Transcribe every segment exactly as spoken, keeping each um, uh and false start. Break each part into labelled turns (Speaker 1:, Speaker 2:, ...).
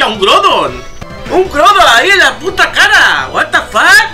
Speaker 1: ¡Hostia, un Groudon! ¡Un Groudon ahí en la puta cara! ¿What the fuck?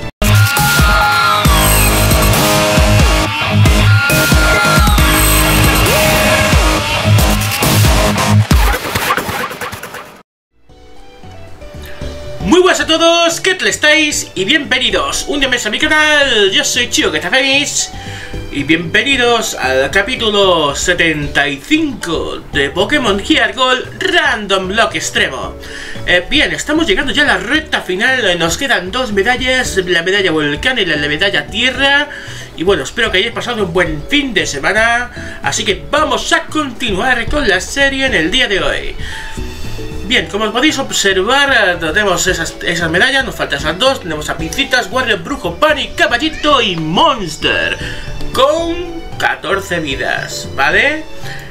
Speaker 1: Muy buenas a todos, ¿qué tal estáis? Y bienvenidos un día más a mi canal. Yo soy Chio, ¿qué tal hacéis? Y bienvenidos al capítulo setenta y cinco de Pokémon Heart Gold Random Block Extremo. eh, Bien, estamos llegando ya a la recta final. Nos quedan dos medallas, la medalla Volcán y la medalla Tierra. Y bueno, espero que hayáis pasado un buen fin de semana. Así que vamos a continuar con la serie en el día de hoy. Bien, como podéis observar, tenemos esas, esas medallas, nos faltan esas dos. Tenemos a Pincitas, Warrior, Brujo, Pani, Caballito y Monster, con catorce vidas, ¿vale?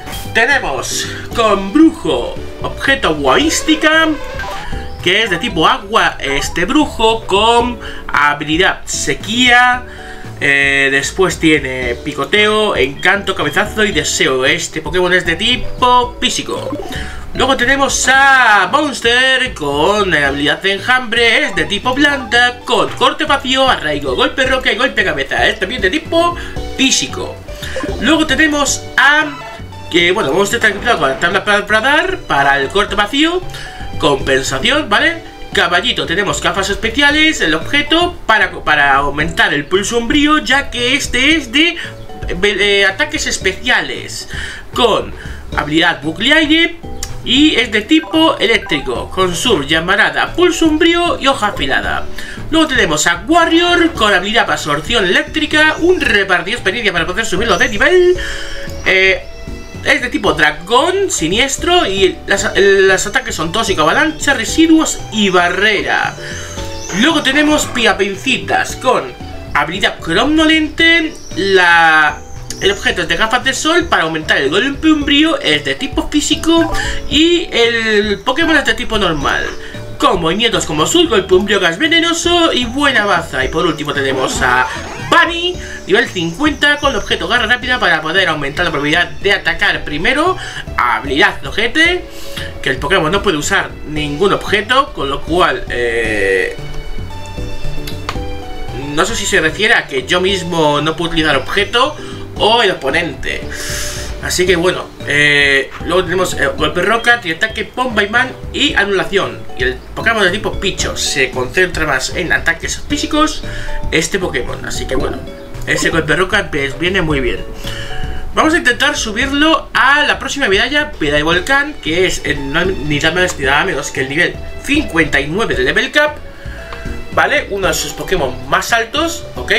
Speaker 1: Tenemos con Brujo, objeto Guaística, que es de tipo agua, este Brujo, con habilidad Sequía. Eh, después tiene Picoteo, Encanto, Cabezazo y Deseo. Este Pokémon es de tipo físico. Luego tenemos a Monster con habilidad de Enjambre, es de tipo planta, con corte vacío, arraigo, golpe roca y golpe cabeza. Es también de tipo físico. Luego tenemos a... que bueno, Monster está equipado con la tabla para dar, para el corte vacío, compensación, ¿vale? Caballito, tenemos gafas especiales, el objeto para, para aumentar el pulso umbrío, ya que este es de eh, ataques especiales, con habilidad bucle aire y es de tipo eléctrico, con sur, llamarada, pulso umbrío y hoja afilada. Luego tenemos a Warrior con habilidad absorción eléctrica, un repartido experiencia para poder subirlo de nivel. eh, Es de tipo dragón, siniestro, y las, los ataques son tóxico, avalancha, residuos y barrera. Luego tenemos Piapincitas con habilidad cromnolente, la, el objeto es de gafas de sol para aumentar el golpe umbrío, es de tipo físico y el Pokémon es de tipo normal, con movimientos como azul, golpe umbrío, gas venenoso y buena baza. Y por último tenemos a Bunny, nivel cincuenta, con el objeto garra rápida para poder aumentar la probabilidad de atacar primero. Habilidad ojete, que el Pokémon no puede usar ningún objeto, con lo cual eh, no sé si se refiere a que yo mismo no puedo utilizar objeto o el oponente. Así que bueno, eh, luego tenemos eh, golpe roca, triataque, bomba imán y anulación. Y el Pokémon de tipo Picho se concentra más en ataques físicos, este Pokémon. Así que bueno, ese golpe roca pues, viene muy bien. Vamos a intentar subirlo a la próxima medalla, medalla Volcán, que es el, no, ni nada más ni nada menos que el nivel cincuenta y nueve de Level Cap, ¿vale? Uno de sus Pokémon más altos, ¿ok?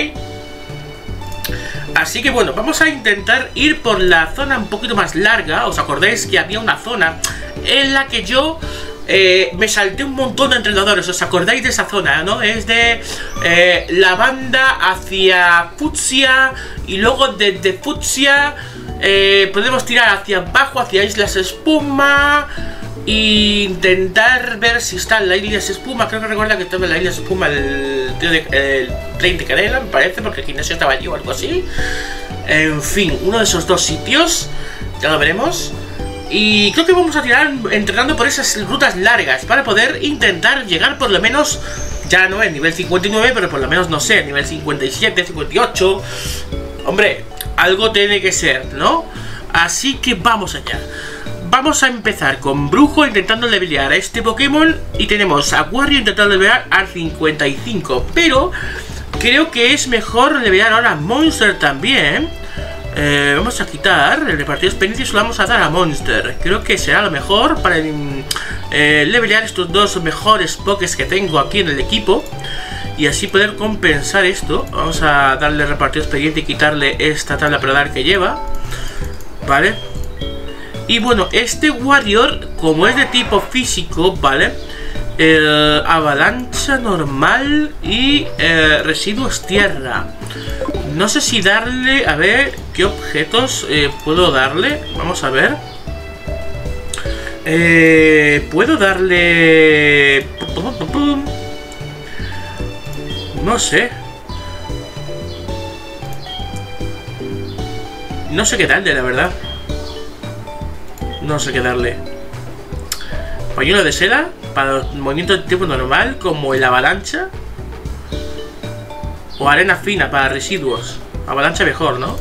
Speaker 1: Así que bueno, vamos a intentar ir por la zona un poquito más larga. ¿Os acordáis que había una zona en la que yo eh, me salté un montón de entrenadores? ¿Os acordáis de esa zona, no? Es de eh, Lavanda hacia Fucsia, y luego desde Fucsia eh, podemos tirar hacia abajo, hacia Islas Espuma, e intentar ver si está en la Isla Espuma. Creo que recuerda que estaba en la Isla Espuma el tío de el Plain de Canela, me parece, porque el gimnasio estaba allí o algo así. En fin, uno de esos dos sitios, ya lo veremos. Y creo que vamos a tirar entrenando por esas rutas largas para poder intentar llegar por lo menos, ya no es nivel cincuenta y nueve, pero por lo menos, no sé, nivel cincuenta y siete, cincuenta y ocho. Hombre, algo tiene que ser, ¿no? Así que vamos allá. Vamos a empezar con Brujo intentando levelear a este Pokémon. Y tenemos a Warrior intentando levelear al cincuenta y cinco. Pero creo que es mejor levelear ahora a Monster también. eh, Vamos a quitar el repartido de experiencia y se lo vamos a dar a Monster. Creo que será lo mejor para eh, levelear estos dos mejores Pokés que tengo aquí en el equipo, y así poder compensar esto. Vamos a darle repartido de experiencia y quitarle esta tabla para dar que lleva, ¿vale? Y bueno, este Warrior, como es de tipo físico, ¿vale? Eh, avalancha normal y eh, residuos tierra. No sé si darle... A ver, ¿qué objetos eh, puedo darle? Vamos a ver. Eh, puedo darle... No sé. No sé qué darle, la verdad. No sé qué darle. Pañuelo de seda para los movimientos de tipo normal, como el avalancha. O arena fina para residuos. Avalancha mejor, ¿no?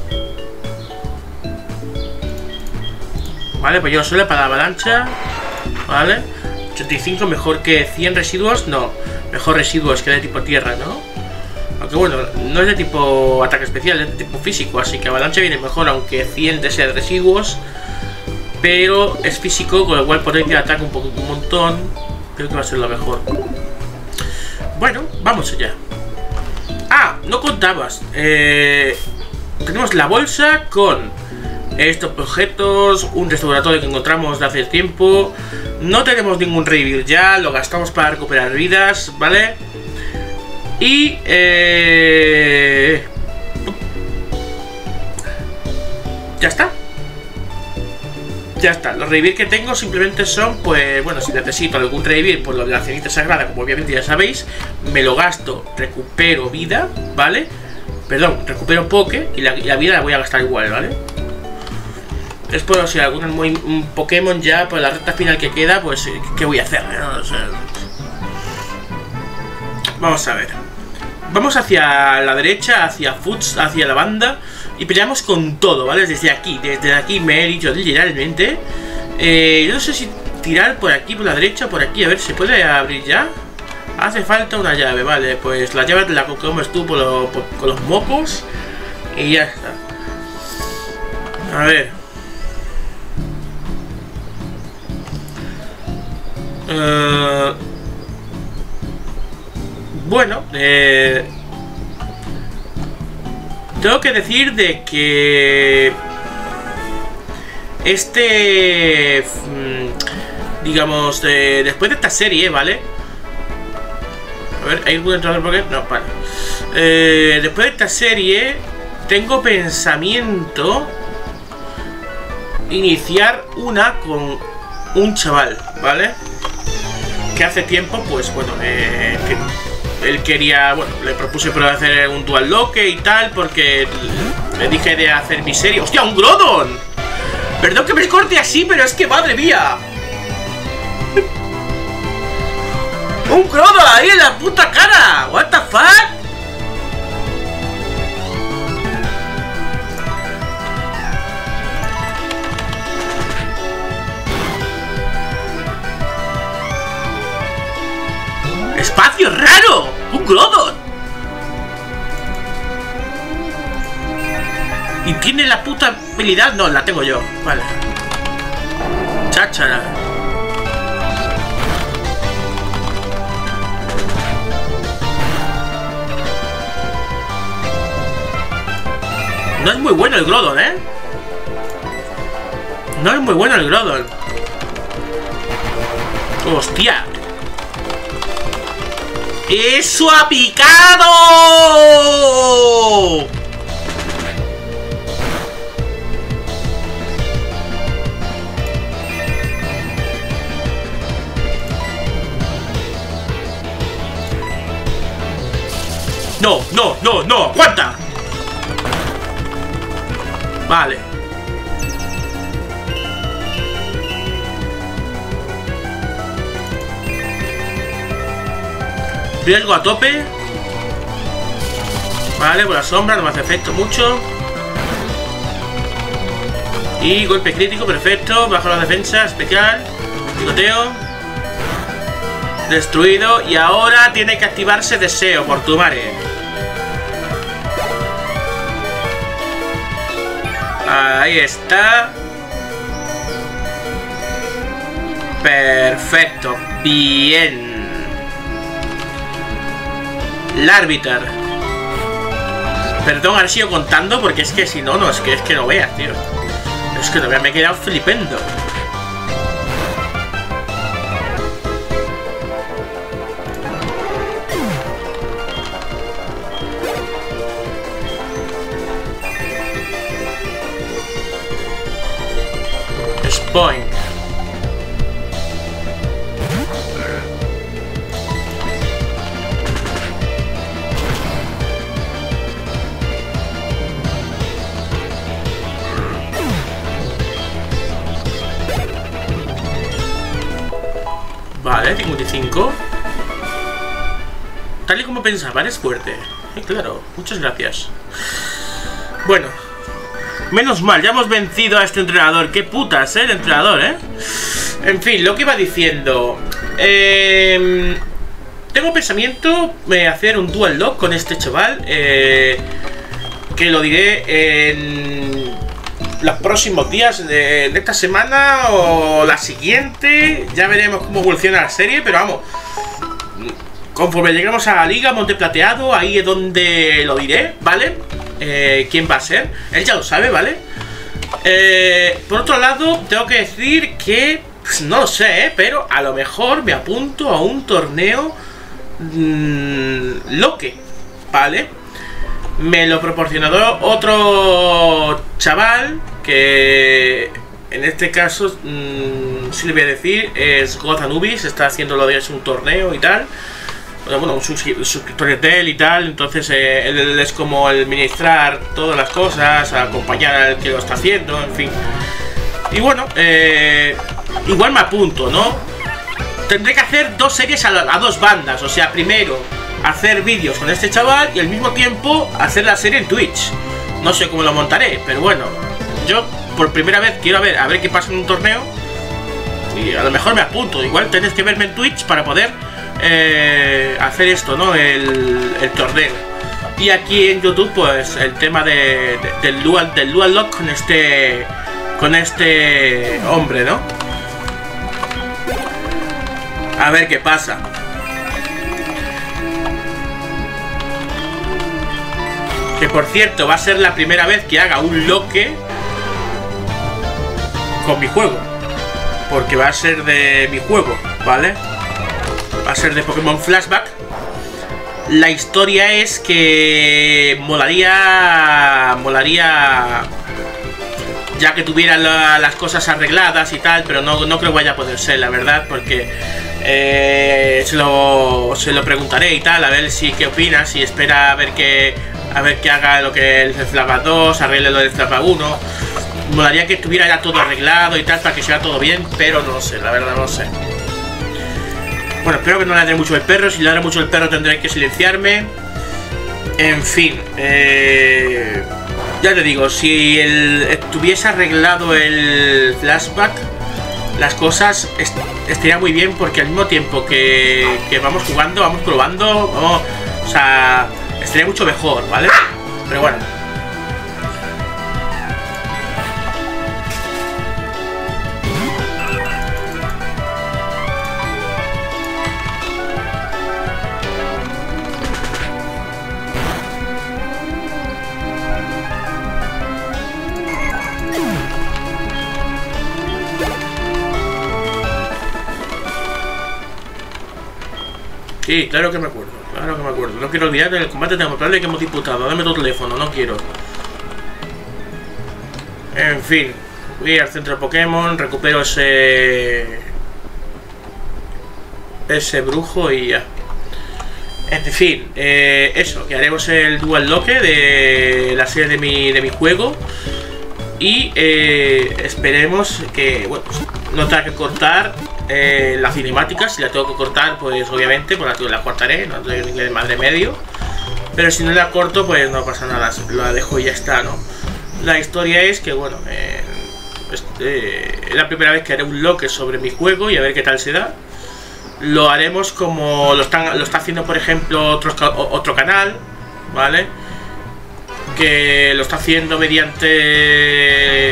Speaker 1: Vale, pues yo solo para la avalancha. Vale. ochenta y cinco mejor que cien residuos. No, mejor residuos que de tipo tierra, ¿no? Aunque bueno, no es de tipo ataque especial, es de tipo físico. Así que avalancha viene mejor, aunque cien de ser residuos. Pero es físico, con lo cual potencia de ataque un, poco, un montón. Creo que va a ser lo mejor. Bueno, vamos allá. Ah, no contabas. Eh, tenemos la bolsa con estos objetos, un restauratorio que encontramos de hace tiempo. No tenemos ningún revivir ya, lo gastamos para recuperar vidas, ¿vale? Y eh, ya está. Ya está, los revivir que tengo simplemente son, pues, bueno, si necesito algún revivir por lo de la cenita sagrada, como obviamente ya sabéis, me lo gasto, recupero vida, ¿vale? Perdón, recupero poke y la, y la vida la voy a gastar igual, ¿vale? Es por si algún un Pokémon ya, por la recta final que queda, pues, ¿qué voy a hacer? ¿No? O sea, vamos a ver. Vamos hacia la derecha, hacia Foods, hacia la banda. Y peleamos con todo, ¿vale? Desde aquí, desde aquí me he dicho literalmente. Eh, yo no sé si tirar por aquí, por la derecha o por aquí. A ver, ¿se puede abrir ya? Hace falta una llave, vale. Pues la llave la comes tú por lo, por, con los mocos. Y ya está. A ver. Uh, bueno, eh... tengo que decir de que este, digamos, de, después de esta serie, ¿vale? A ver, ¿hay algún entrenador por qué? No, vale. Eh, después de esta serie, tengo pensamiento iniciar una con un chaval, ¿vale? Que hace tiempo, pues, bueno, eh, que él quería, bueno, le propuse por hacer un dual loque y tal, porque le dije de hacer mi serie. ¡Hostia, un Groudon! Perdón que me corte así, pero es que madre mía. ¡Un Groudon ahí en la puta cara! ¿What the fuck? ¡Espacio raro! ¡Un Groudon! ¿Y tiene la puta habilidad? No, la tengo yo. Vale. Cháchara. No es muy bueno el Groudon, ¿eh? No es muy bueno el Groudon. ¡Hostia! ¡Eso ha picado! No, no, no, no, aguanta. Vale. Riesgo a tope. Vale, por la sombra, no me hace efecto mucho. Y golpe crítico, perfecto. Bajo la defensa, especial. Picoteo. Destruido. Y ahora tiene que activarse deseo por tu madre. Ahí está. Perfecto. Bien. Larvitar. Perdón, ahora sigo contando porque es que si no, no, es que es que no veas, tío. Es que no veas, me he quedado flipendo. Spoink. ¿eh? cincuenta y cinco. Tal y como pensaba, eres fuerte. Eh, claro, muchas gracias. Bueno, menos mal, ya hemos vencido a este entrenador. Qué putas, ¿eh? El entrenador, ¿eh? En fin, lo que iba diciendo. Eh, tengo pensamiento de hacer un dual lock con este chaval. Eh, que lo diré en los próximos días de, de esta semana o la siguiente. Ya veremos cómo evoluciona la serie, pero vamos. Conforme lleguemos a la liga, Monte Plateado, ahí es donde lo diré, ¿vale? Eh, ¿Quién va a ser? Él ya lo sabe, ¿vale? Eh, por otro lado, tengo que decir que... Pues no lo sé, ¿eh? Pero a lo mejor me apunto a un torneo... Mmm, Loque, ¿vale? Me lo proporcionó otro chaval que... En este caso, mmm, sí le voy a decir, es God Anubis, está haciendo lo de un torneo y tal. Bueno, un suscriptor de él y tal, entonces eh, él es como el administrar todas las cosas, acompañar al que lo está haciendo, en fin. Y bueno, eh, igual me apunto, ¿no? Tendré que hacer dos series a, a dos bandas, o sea, primero hacer vídeos con este chaval y al mismo tiempo hacer la serie en Twitch. No sé cómo lo montaré, pero bueno, yo por primera vez quiero ver, a ver qué pasa en un torneo y a lo mejor me apunto. Igual tenéis que verme en Twitch para poder... Eh, hacer esto, ¿no? El, el torneo. Y aquí en YouTube, pues el tema de, de, del dual del dual lock con este con este hombre, ¿no? A ver qué pasa. Que por cierto, va a ser la primera vez que haga un loque con mi juego, porque va a ser de mi juego, ¿vale? Va a ser de Pokémon Flashback. La historia es que molaría, molaría ya que tuviera la, las cosas arregladas y tal, pero no, no creo que vaya a poder ser, la verdad, porque eh, se, lo, se lo preguntaré y tal, a ver si qué opinas, si espera a ver que a ver que haga lo que el Flashback dos, arregle lo del Flashback uno. Molaría que estuviera ya todo arreglado y tal, para que sea todo bien, pero no sé, la verdad no sé. Bueno, espero que no ladre mucho el perro. Si ladra mucho el perro tendré que silenciarme. En fin, eh, ya te digo, si el, estuviese arreglado el Flashback, las cosas est estaría muy bien, porque al mismo tiempo que, que vamos jugando, vamos probando, vamos, o sea, estaría mucho mejor, ¿vale? Pero bueno. Sí, claro que me acuerdo, claro que me acuerdo. No quiero olvidar del combate temporal que hemos disputado. Dame tu teléfono, no quiero. En fin, voy al centro de Pokémon, recupero ese... ese brujo y ya. En fin, eh, eso, que haremos el Dual Loque de la serie de mi, de mi juego. Y eh, esperemos que, bueno, pues, no tenga que cortar eh, la cinemática. Si la tengo que cortar, pues obviamente pues la, la cortaré, no tengo que de madre medio. Pero si no la corto, pues no pasa nada, la dejo y ya está, ¿no? La historia es que, bueno, eh, es, eh, es la primera vez que haré un loque sobre mi juego y a ver qué tal se da. Lo haremos como lo, están, lo está haciendo, por ejemplo, otro, otro canal, ¿vale? Que lo está haciendo mediante...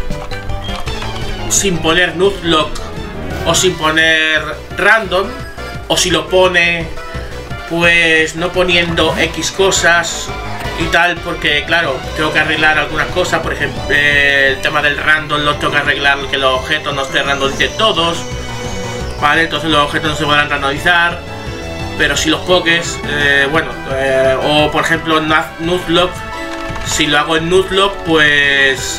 Speaker 1: sin poner Nuzlocke o sin poner random, o si lo pone, pues no poniendo X cosas y tal, porque claro, tengo que arreglar algunas cosas. Por ejemplo, el tema del random lo tengo que arreglar, que los objetos no estén randomizados todos, ¿vale? Entonces los objetos no se podrán randomizar, pero si los pokés, eh, bueno, eh, o por ejemplo Nuzlocke, si lo hago en Nuzlocke, pues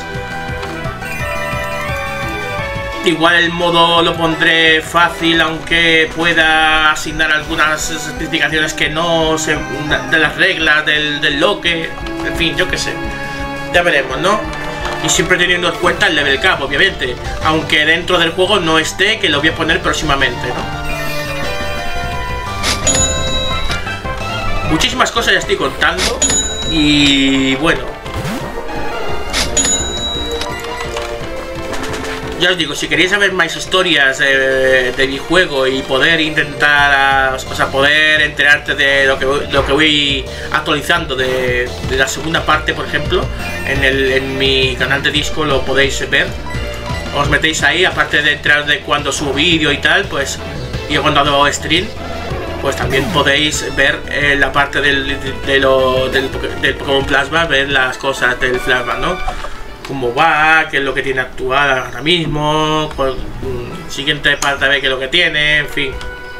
Speaker 1: igual el modo lo pondré fácil, aunque pueda asignar algunas especificaciones que no se, de las reglas del, del loque. En fin, yo qué sé, ya veremos, ¿no? Y siempre teniendo en cuenta el level cap, obviamente, aunque dentro del juego no esté, que lo voy a poner próximamente, ¿no? muchísimas cosas ya estoy contando. Y bueno, ya os digo, si queréis saber más historias de, de mi juego y poder intentar, o sea, poder enterarte de lo que, de lo que voy actualizando de, de la segunda parte, por ejemplo, en, el, en mi canal de Discord lo podéis ver. Os metéis ahí, aparte de entrar de cuando subo vídeo y tal, pues, y cuando hago stream, pues también podéis ver eh, la parte del, de, de lo, del, del Pokémon Plasma, ver las cosas del Plasma, ¿no? Cómo va, qué es lo que tiene actual ahora mismo, pues, siguiente parte ver qué es lo que tiene, en fin.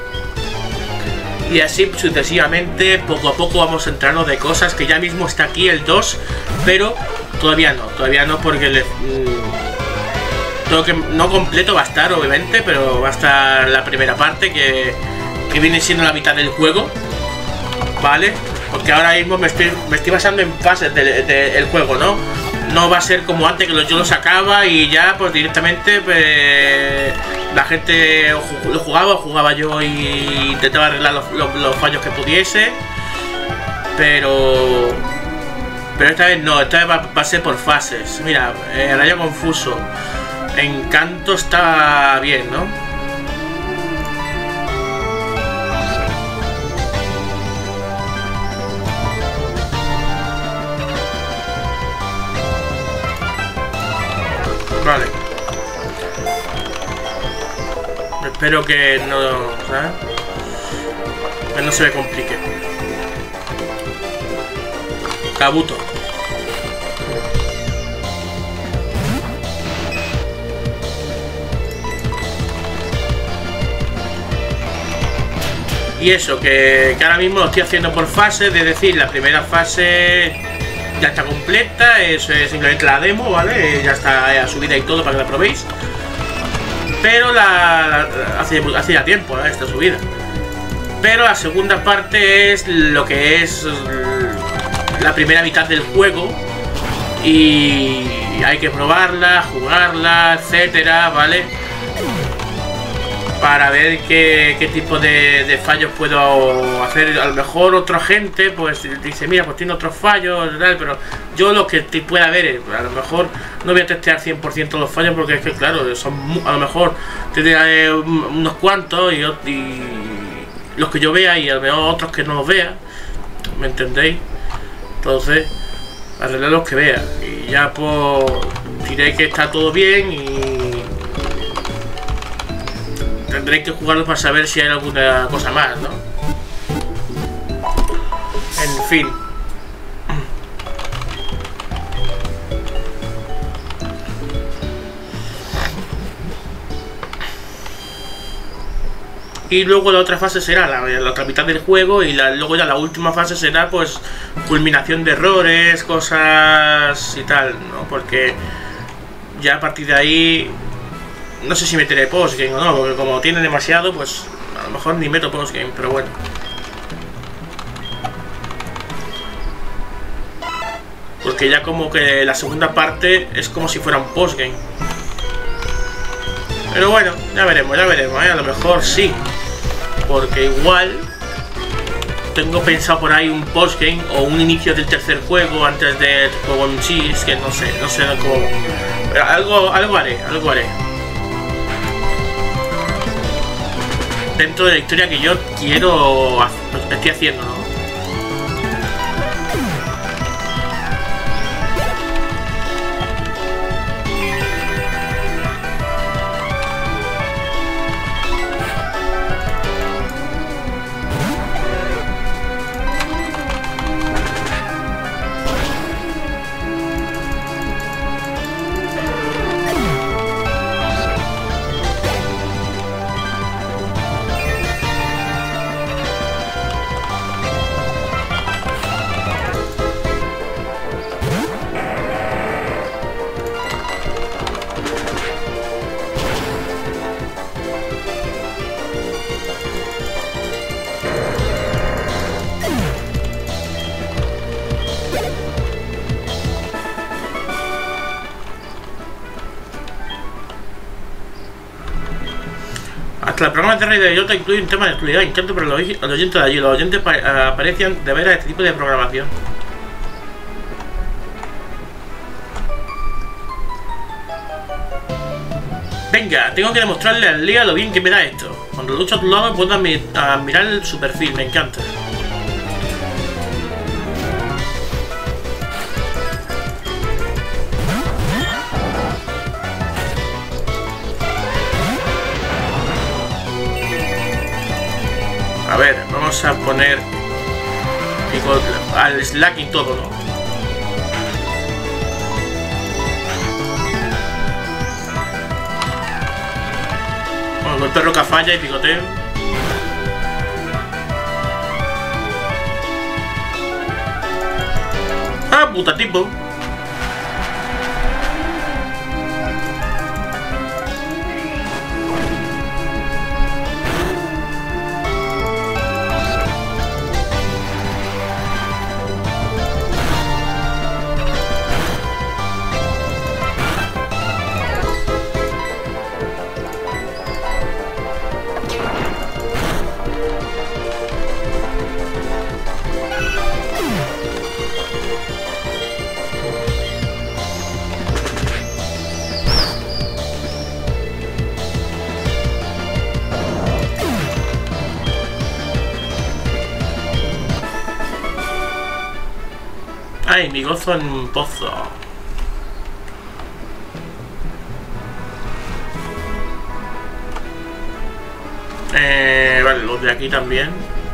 Speaker 1: Y así sucesivamente, poco a poco vamos entrando de cosas que ya mismo está aquí el dos, pero todavía no, todavía no porque le... Mmm, todo que no completo va a estar, obviamente, pero va a estar la primera parte que, que viene siendo la mitad del juego, ¿vale? Porque ahora mismo me estoy, me estoy basando en fases del de, de juego, ¿no? No va a ser como antes que lo, yo lo sacaba y ya pues directamente pues, la gente lo jugaba, o jugaba yo y intentaba arreglar los, los, los fallos que pudiese, pero pero esta vez no, esta vez va, va a ser por fases. Mira, eh, Rayo Confuso, Encanto está bien, ¿no? Vale. Espero que no, ¿sabes? Que no se me complique. Kabuto. Y eso, que, que ahora mismo lo estoy haciendo por fases, es decir, la primera fase ya está completa, eso es simplemente la demo, ¿vale? Ya está subida y todo para que la probéis. Pero la, la hace, hace ya tiempo, ¿eh? Esta subida. Pero la segunda parte es lo que es la primera mitad del juego. Y hay que probarla, jugarla, etcétera, ¿vale? Para ver qué, qué tipo de, de fallos puedo hacer. A lo mejor otra gente pues dice, mira, pues tiene otros fallos, pero yo lo que te pueda ver, a lo mejor no voy a testear cien por ciento los fallos porque es que claro, son a lo mejor tendré unos cuantos y, y los que yo vea y a lo mejor otros que no los vea, ¿me entendéis? Entonces, arreglar los que vea y ya pues diré que está todo bien y tendré que jugarlo para saber si hay alguna cosa más, ¿no? En fin. Y luego la otra fase será la, la otra mitad del juego y la, luego ya la última fase será pues culminación de errores, cosas y tal, ¿no? Porque ya a partir de ahí no sé si meteré postgame o no, porque como tiene demasiado, pues a lo mejor ni meto postgame, pero bueno. Porque ya como que la segunda parte es como si fuera un postgame. Pero bueno, ya veremos, ya veremos, ¿eh? A lo mejor sí. Porque igual tengo pensado por ahí un postgame o un inicio del tercer juego antes del juego en sí, es que no sé, no sé cómo. Pero algo, algo haré, algo haré. Dentro de la historia que yo quiero, estoy haciendo, ¿no? Hasta el programa de Radio Idiota incluye un tema de actualidad intento por los oyentes de allí. Los oyentes aparecían de ver a este tipo de programación. Venga, tengo que demostrarle al Lea lo bien que me da esto. Cuando lucho a tu lado puedo admirar su perfil, me encanta. A ver, vamos a poner al Slack y todo, ¿no? Bueno, el perro que falla y picoteo. Ah, puta tipo. Ay, mi gozo en un pozo. Eh, vale, los de aquí también.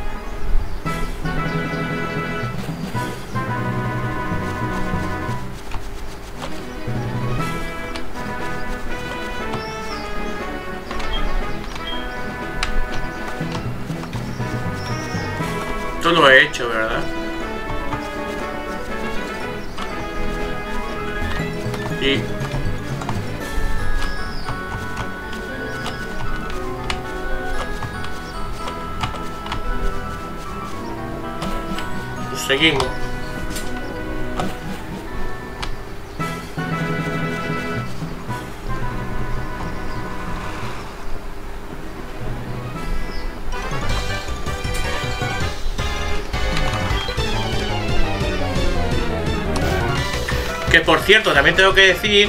Speaker 1: Todo lo he hecho, ¿verdad? Y pues seguimos. Que por cierto, también tengo que decir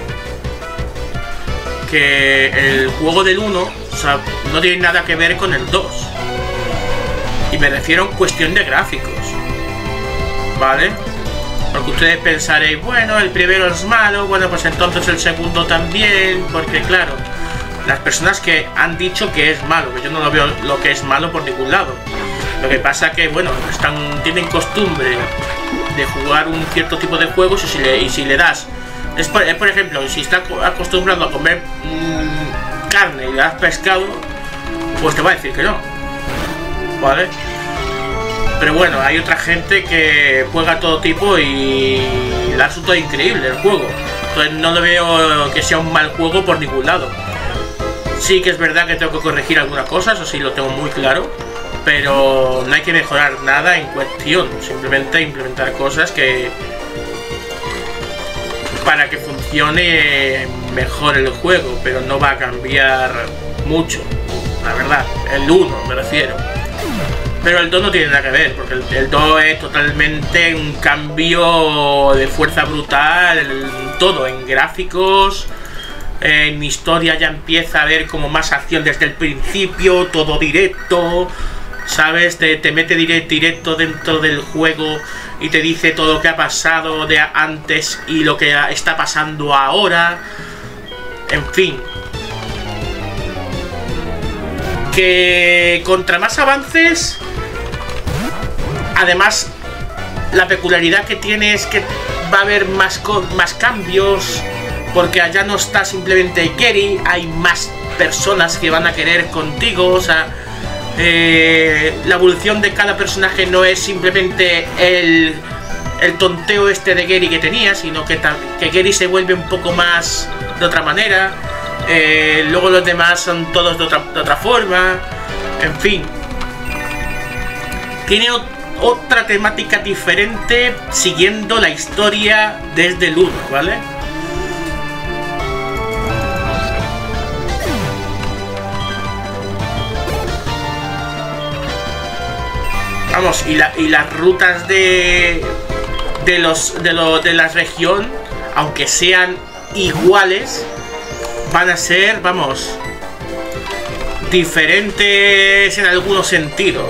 Speaker 1: que el juego del uno, o sea, no tiene nada que ver con el dos. Y me refiero en cuestión de gráficos, ¿vale? Porque ustedes pensaréis, bueno, el primero es malo, bueno, pues entonces el segundo también, porque claro, las personas que han dicho que es malo, que yo no lo veo lo que es malo por ningún lado. Lo que pasa que, bueno, están, tienen costumbre de jugar un cierto tipo de juegos y si le, y si le das, es por, es por ejemplo, si está acostumbrado a comer mmm, carne y le das pescado, pues te va a decir que no, ¿vale? Pero bueno, hay otra gente que juega todo tipo y le resulta increíble el juego, entonces no lo veo que sea un mal juego por ningún lado. Sí que es verdad que tengo que corregir algunas cosas, así lo tengo muy claro, pero no hay que mejorar nada en cuestión, simplemente implementar cosas que para que funcione mejor el juego, pero no va a cambiar mucho, la verdad, el uno me refiero. Pero el dos no tiene nada que ver, porque el, el dos es totalmente un cambio de fuerza brutal en todo, en gráficos, en historia ya empieza a haber como más acción desde el principio, todo directo, ¿sabes? Te, te mete directo, directo dentro del juego y te dice todo lo que ha pasado de antes y lo que está pasando ahora. En fin. Que contra más avances, además, la peculiaridad que tiene es que va a haber más, más cambios, porque allá no está simplemente Gary, hay más personas que van a querer contigo, o sea... Eh, la evolución de cada personaje no es simplemente el, el tonteo este de Gary que tenía, sino que, que Gary se vuelve un poco más de otra manera, eh, luego los demás son todos de otra, de otra forma, en fin. Tiene otra temática diferente siguiendo la historia desde el uno, ¿vale? Vamos, y, la, y las rutas de de los de lo de la región, aunque sean iguales, van a ser, vamos, diferentes en algunos sentidos.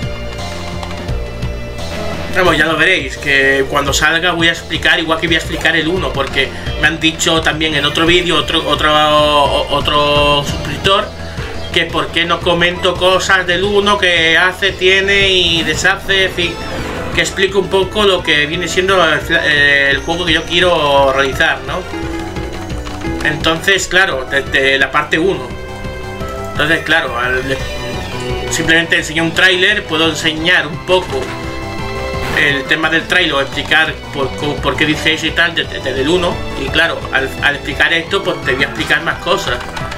Speaker 1: Vamos, ya lo veréis, que cuando salga voy a explicar, igual que voy a explicar el uno, porque me han dicho también en otro vídeo, otro, otro, otro suscriptor, que por qué no comento cosas del uno que hace, tiene y deshace, en fin, que explico un poco lo que viene siendo el, el juego que yo quiero realizar, ¿no? Entonces, claro, desde la parte uno. Entonces, claro, al, simplemente enseñar un tráiler, puedo enseñar un poco el tema del trailer, o explicar por, por qué dice eso y tal desde, desde el uno. Y claro, al, al explicar esto, pues te voy a explicar más cosas.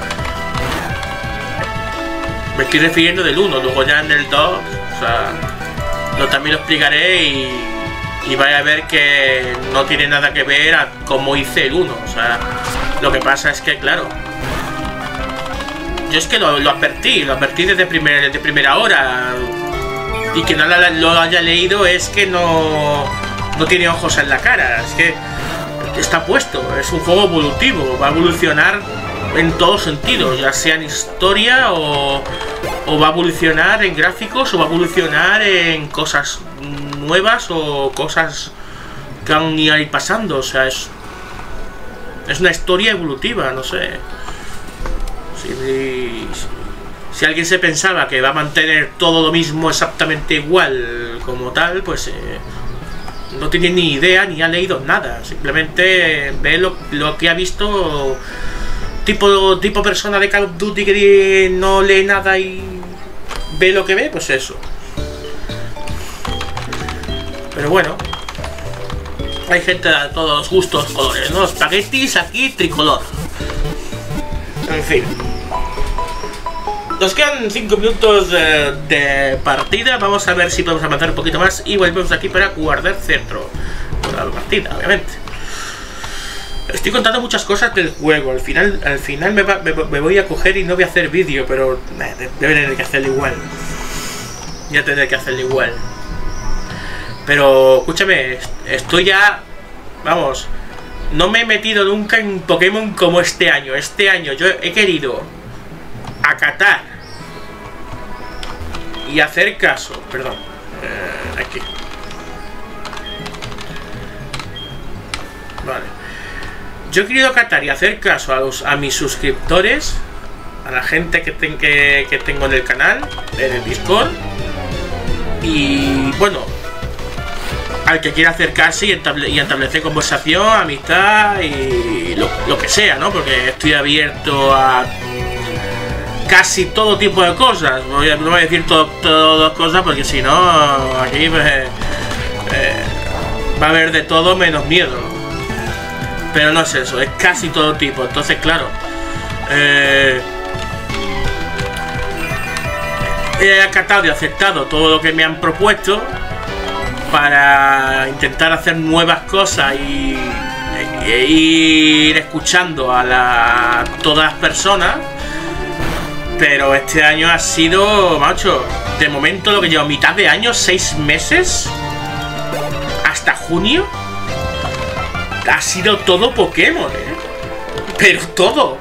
Speaker 1: Me estoy refiriendo del uno, luego ya en el dos, o sea, lo, también lo explicaré y, y vais a ver que no tiene nada que ver a cómo hice el uno. O sea, lo que pasa es que, claro, yo es que lo, lo advertí, lo advertí desde, primer, desde primera hora. Y que no lo haya leído es que no, no tiene ojos en la cara, es que está puesto, es un juego evolutivo, va a evolucionar en todos sentidos, ya sea en historia o, o va a evolucionar en gráficos o va a evolucionar en cosas nuevas o cosas que van a ir pasando, o sea, es, es una historia evolutiva, no sé. Si, si alguien se pensaba que va a mantener todo lo mismo exactamente igual como tal, pues eh, no tiene ni idea ni ha leído nada, simplemente ve lo, lo que ha visto. Tipo, tipo persona de Call of Duty que no lee nada y ve lo que ve, pues eso. Pero bueno, hay gente de todos los gustos, colores, ¿no? Espaguetis, aquí tricolor. En fin. Nos quedan cinco minutos de, de partida. Vamos a ver si podemos avanzar un poquito más y volvemos aquí para guardar centro. Para la partida, obviamente. Estoy contando muchas cosas del juego. Al final, al final me, va, me, me voy a coger y no voy a hacer vídeo, pero eh, debe tener que hacerlo igual. Voy a tener que hacerlo igual. Pero escúchame, estoy ya, vamos, no me he metido nunca en Pokémon como este año. Este año yo he querido acatar y hacer caso. Perdón, eh, aquí. Vale. Yo he querido acatar y hacer caso a, los, a mis suscriptores, a la gente que, ten, que, que tengo en el canal, en el Discord. Y bueno, al que quiera acercarse y, entable, y establecer conversación, amistad y lo, lo que sea, ¿no? Porque estoy abierto a casi todo tipo de cosas. Voy a, no voy a decir todo, todas cosas porque si no, aquí pues, eh, eh, va a haber de todo menos miedo. Pero no es eso, es casi todo tipo. Entonces, claro, eh, he acatado y aceptado todo lo que me han propuesto para intentar hacer nuevas cosas y, y, e ir escuchando a la, todas las personas. Pero este año ha sido, macho, de momento lo que llevo, mitad de año, seis meses, hasta junio. Ha sido todo Pokémon, ¿eh? Pero todo.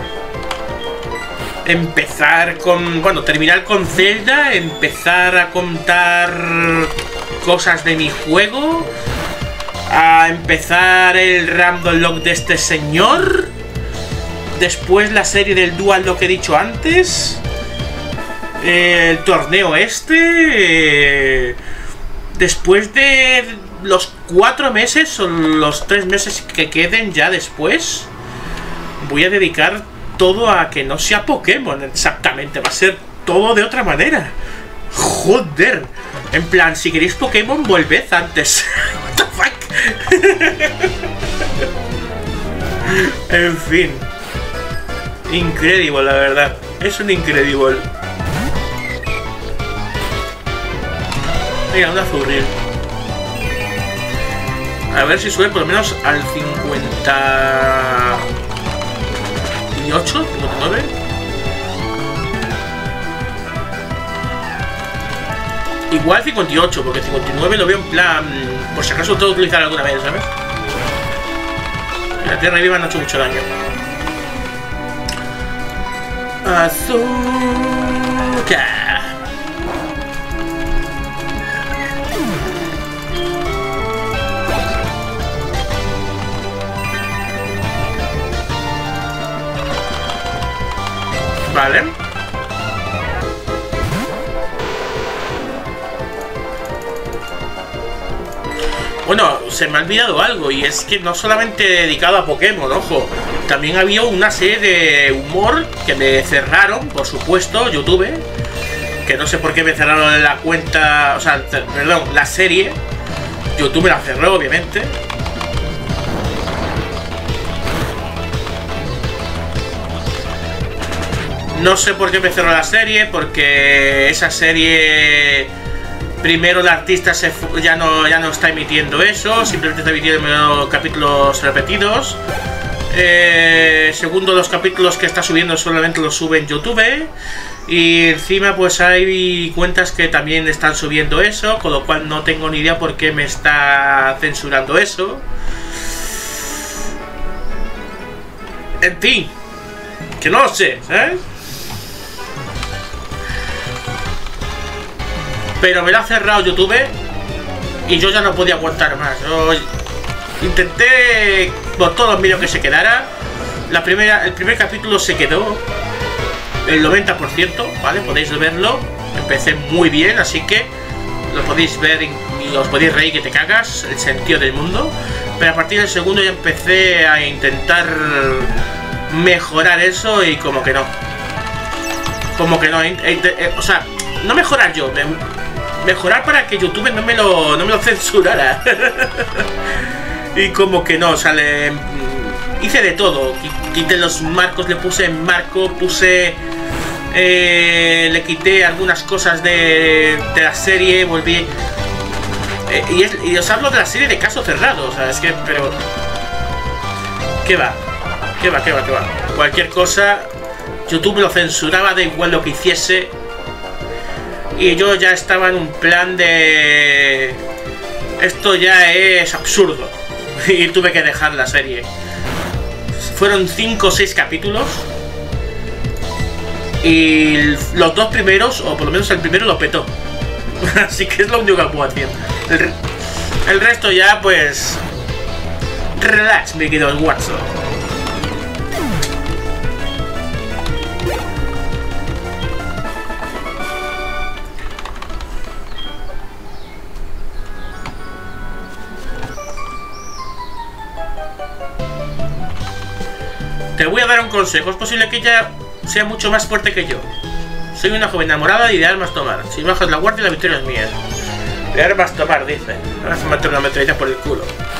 Speaker 1: Empezar con... Bueno, terminar con Zelda, empezar a contar cosas de mi juego, a empezar el Random Lock de este señor, después la serie del Dual, lo que he dicho antes, el torneo este, eh, después de... los cuatro meses o los tres meses que queden ya después, voy a dedicar todo a que no sea Pokémon exactamente, va a ser todo de otra manera. Joder, en plan, si queréis Pokémon, volved antes. What the fuck. En fin, increíble, la verdad, es un increíble. Venga, un azurril. A ver si sube por lo menos al cincuenta y ocho, cincuenta y nueve. Igual cincuenta y ocho, porque cincuenta y nueve lo veo en plan... Por si acaso lo tengo que utilizar alguna vez, ¿sabes? La tierra viva no ha hecho mucho daño. Azúcar. Vale. Bueno, se me ha olvidado algo, y es que no solamente dedicado a Pokémon, ojo. También había una serie de humor que me cerraron, por supuesto, YouTube. Que no sé por qué me cerraron la cuenta, o sea, perdón, la serie. YouTube me la cerró, obviamente. No sé por qué me cerró la serie, porque esa serie... Primero, el artista se ya no ya no está emitiendo eso, simplemente está emitiendo capítulos repetidos. Eh, segundo, los capítulos que está subiendo solamente los sube en YouTube. Y encima pues hay cuentas que también están subiendo eso, con lo cual no tengo ni idea por qué me está censurando eso. En fin, que no lo sé, ¿sabes? Pero me lo ha cerrado YouTube y yo ya no podía aguantar más. Yo intenté por todos los vídeos que se quedara. La primera, el primer capítulo se quedó el noventa por ciento, ¿vale? Podéis verlo. Empecé muy bien, así que lo podéis ver y os podéis reír que te cagas, el sentido del mundo. Pero a partir del segundo ya empecé a intentar mejorar eso y como que no. Como que no. O sea, no mejorar yo, mejorar para que YouTube no me lo, no me lo censurara. Y como que no, o sea, le, hice de todo. Quité los marcos, le puse en marco, puse... Eh, le quité algunas cosas de, de la serie, volví... Eh, y, es, y os hablo de la serie de Caso Cerrado, o sea, es que, pero... ¿Qué va? ¿Qué va, qué va, qué va? Cualquier cosa, YouTube lo censuraba, da igual lo que hiciese. Y yo ya estaba en un plan de... Esto ya es absurdo. Y tuve que dejar la serie. Fueron cinco o seis capítulos. Y los dos primeros, o por lo menos el primero, lo petó. Así que es lo único que puedo hacer. El, el resto ya, pues... Relax, mi querido Watson. Te voy a dar un consejo. Es posible que ella sea mucho más fuerte que yo. Soy una joven enamorada y de armas tomar. Si bajas la guardia, la victoria es mía. De armas tomar, dice. Ahora se mete una metralleta por el culo.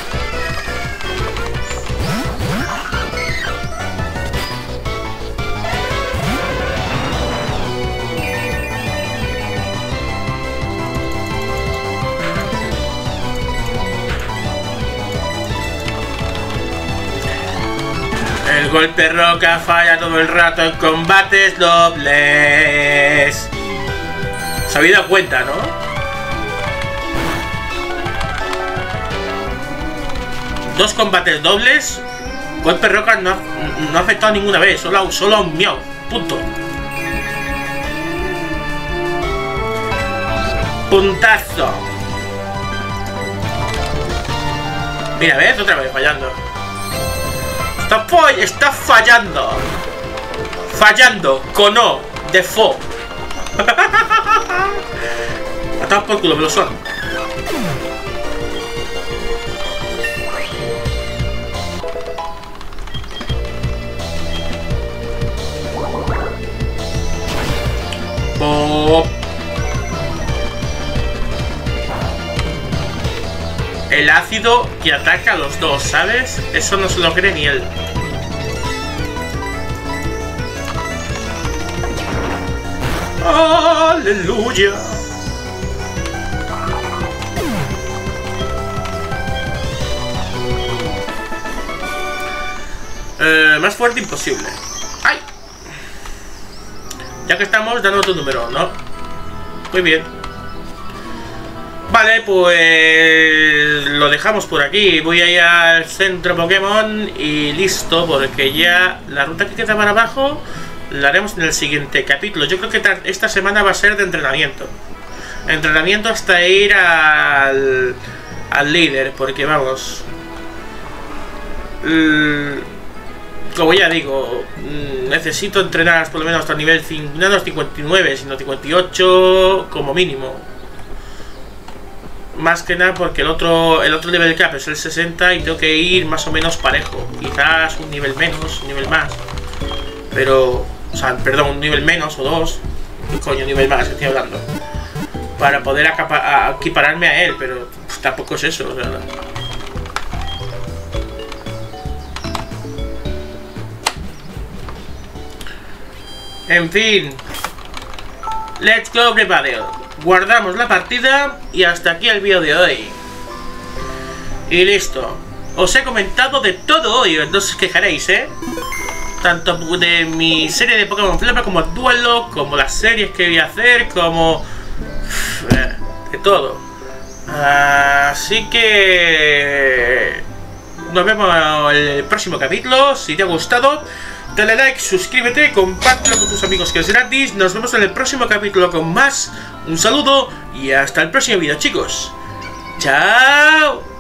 Speaker 1: El golpe roca falla todo el rato en combates dobles. Se habéis dado cuenta, ¿no? Dos combates dobles. Golpe roca no, no ha afectado ninguna vez. Solo, solo a un miau. Punto. Puntazo. Mira, ¿ves? Otra vez fallando. Está, está fallando. Fallando. Con O. De fo. Atados por culo, me lo son. Pop. El ácido que ataca a los dos, ¿sabes? Eso no se lo cree ni él. ¡Aleluya! Eh, más fuerte imposible. ¡Ay! Ya que estamos, danos tu número, ¿no? Muy bien. Vale, pues lo dejamos por aquí. Voy a ir al centro Pokémon y listo, porque ya la ruta que queda para abajo la haremos en el siguiente capítulo. Yo creo que esta semana va a ser de entrenamiento. Entrenamiento hasta ir al, al líder, porque vamos... Como ya digo, necesito entrenar por lo menos hasta el nivel no los cincuenta y nueve, sino cincuenta y ocho como mínimo. Más que nada porque el otro el otro nivel cap es el sesenta y tengo que ir más o menos parejo. Quizás un nivel menos, un nivel más. Pero, o sea, perdón, un nivel menos o dos. Coño, un nivel más, estoy hablando. Para poder equipararme a él, pero pues, tampoco es eso, o sea. En fin. Let's go, everybody. Guardamos la partida y hasta aquí el vídeo de hoy. Y listo. Os he comentado de todo hoy, no os quejaréis, ¿eh? Tanto de mi serie de Pokémon Flama como el duelo, como las series que voy a hacer, como... de todo. Así que... nos vemos en el próximo capítulo. Si te ha gustado, dale like, suscríbete, compártelo con tus amigos que es gratis. Nos vemos en el próximo capítulo con más. Un saludo y hasta el próximo vídeo, chicos. ¡Chao!